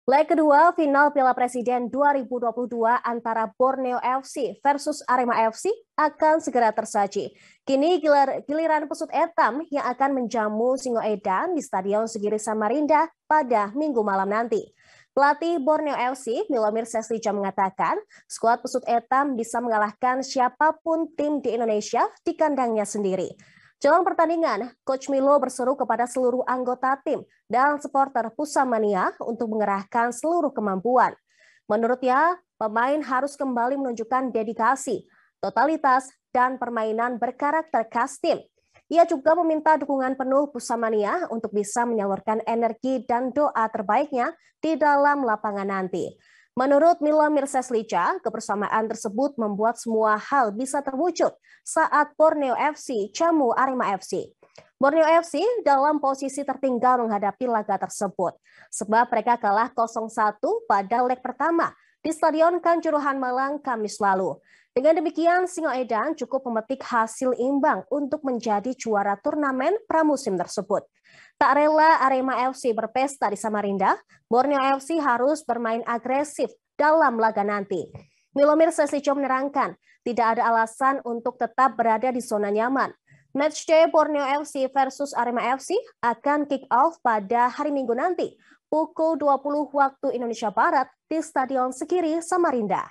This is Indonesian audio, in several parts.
Leg kedua final Piala Presiden 2022 antara Borneo FC versus Arema FC akan segera tersaji. Kini giliran pesut etam yang akan menjamu Singoedan di Stadion Sigiri Samarinda pada Minggu malam nanti. Pelatih Borneo FC, Milomir Seslica mengatakan, skuad pesut etam bisa mengalahkan siapapun tim di Indonesia di kandangnya sendiri. Jelang pertandingan, Coach Milo berseru kepada seluruh anggota tim dan supporter Pusamania untuk mengerahkan seluruh kemampuan. Menurutnya, pemain harus kembali menunjukkan dedikasi, totalitas, dan permainan berkarakter khas tim. Ia juga meminta dukungan penuh Pusamania untuk bisa menyalurkan energi dan doa terbaiknya di dalam lapangan nanti. Menurut Milomir Seslica, kebersamaan tersebut membuat semua hal bisa terwujud saat Borneo FC jamu Arema FC. Borneo FC dalam posisi tertinggal menghadapi laga tersebut, sebab mereka kalah 0-1 pada leg pertama di Stadion Kanjuruhan Malang Kamis lalu. Dengan demikian, Singoedan cukup memetik hasil imbang untuk menjadi juara turnamen pramusim tersebut. Tak rela Arema FC berpesta di Samarinda, Borneo FC harus bermain agresif dalam laga nanti. Milomir Seslica menerangkan, tidak ada alasan untuk tetap berada di zona nyaman. Matchday Borneo FC versus Arema FC akan kick off pada hari Minggu nanti, pukul 20 waktu Indonesia Barat di Stadion Sigiri Samarinda.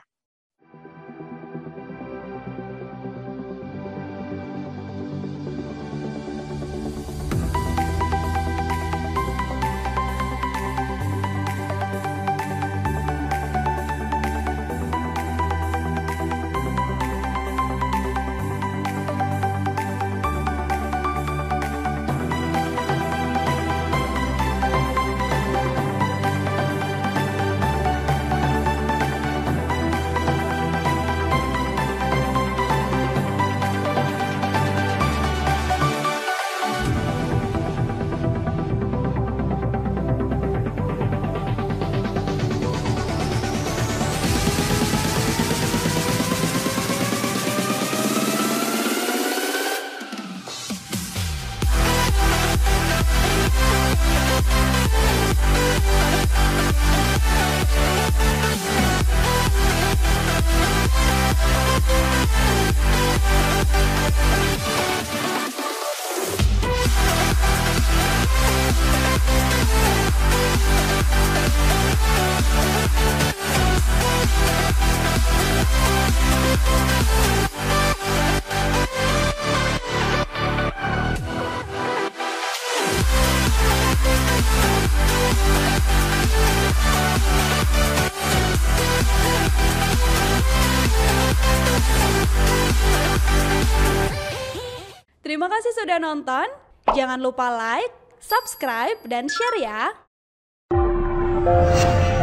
Terima kasih sudah nonton. Jangan lupa like, subscribe, dan share ya.